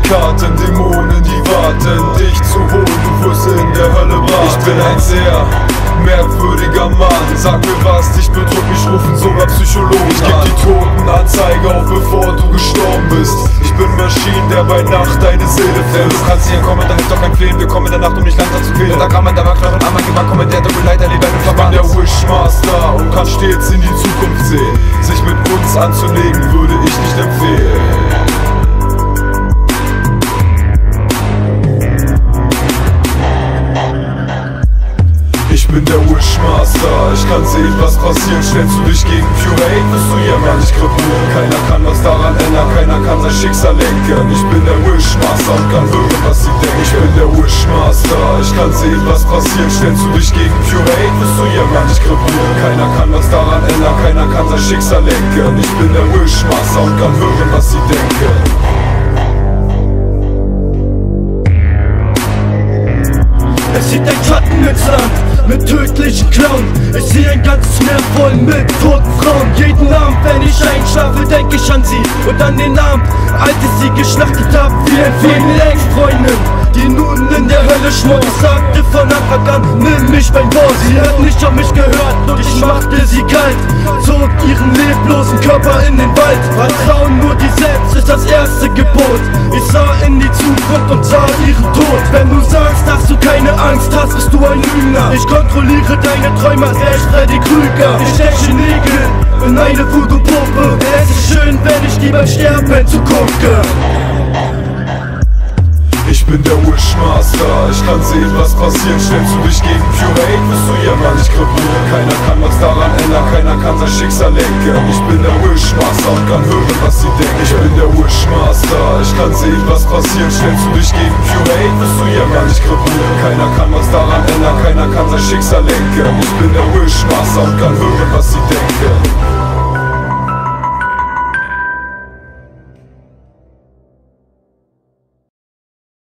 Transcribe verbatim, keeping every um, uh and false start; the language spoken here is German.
Karten, Dämonen, die warten, dich zu holen, du wirst in der Hölle braten. Ich bin ein sehr merkwürdiger Mann, sag mir was dich bedrückt, mich rufen sogar Psychologen. Ich geb die Totenanzeige auf, bevor du gestorben bist. Ich bin Maschinen, der bei Nacht deine Seele fällt. Du kannst hier kommen, da hilft doch kein Flehen. Wir kommen in der Nacht, um dich langsam zu quälen. Da kann man, da war Knochen, Ammann, Gewand, kommentiert, und leider lieber im Verband. Ich bin der Wishmaster und kann stets in die Zukunft sehen. Sich mit uns anzulegen, würde ich nicht empfehlen. Ich bin der Wishmaster, ich kann sehen, was passiert. Stellst du dich gegen Pure Hate, wirst du ja gar nicht krepieren. Keiner kann was daran ändern, keiner kann sein Schicksal lenken. Ich bin der Wishmaster und kann hören, was sie denken. Ich bin der Wishmaster, ich kann sehen, was passiert. Stellst du dich gegen Pure Hate, wirst du ja gar nicht krepieren. Keiner kann was daran ändern, keiner kann sein Schicksal lenken. Ich bin der Wishmaster und kann hören, was sie denken. Es sieht ein Schatten ins Land mit tödlichen Clown. Ich sehe ein ganzes Meer voll mit toten Frauen. Jeden Abend, wenn ich einschlafe, denk ich an sie und an den Abend, als ich sie geschlachtet hab wie ein Fliegen Ex-Freundin, die nun in der Hölle schmort. Ich sagte von Anfang an, nimm mich beim Wort. Sie hat nicht auf mich gehört und ich machte sie kalt, zog ihren leblosen Körper in den Wald. Vertrauen nur dir selbst ist das erste Gebot. Ich sah in die Zukunft und sah ihren Tod. Wenn du sagst, dass du keine Angst hast, bist du ein Lügner. Ich kontrolliere deine Träume als der Freddy Krüger. Ich steche Nägel in eine Voodoo-Puppe. Es ist schön, wenn ich dir beim Sterben zugucke. Ich bin der Wishmaster, ich kann sehen, was passiert. Stellst du dich gegen Pure Hate, wirst du ja gar nicht krepieren. Keiner kann was daran ändern, keiner kann sein Schicksal lenken. Ich bin der Wishmaster und kann hören, was sie denken. Ich bin der Wishmaster, ich kann sehen, was passiert. Stellst du dich gegen Pure Hate, wirst du ja gar nicht krepieren. Keiner kann was daran ändern, keiner kann sein Schicksal lenken. Ich bin der Wishmaster und kann hören, was sie denken.